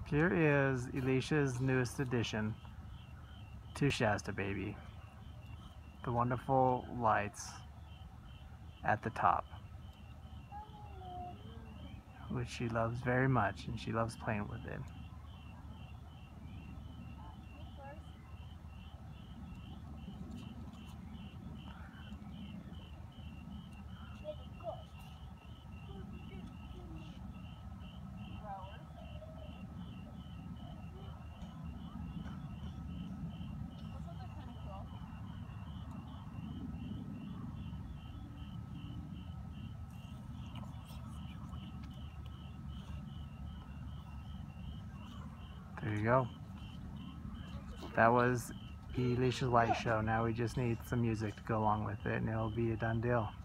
Here is Alicia's newest addition to Shasta Baby. The wonderful lights at the top, which she loves very much, and she loves playing with it. There you go. That was Alicia's light show. Now we just need some music to go along with it, and it'll be a done deal.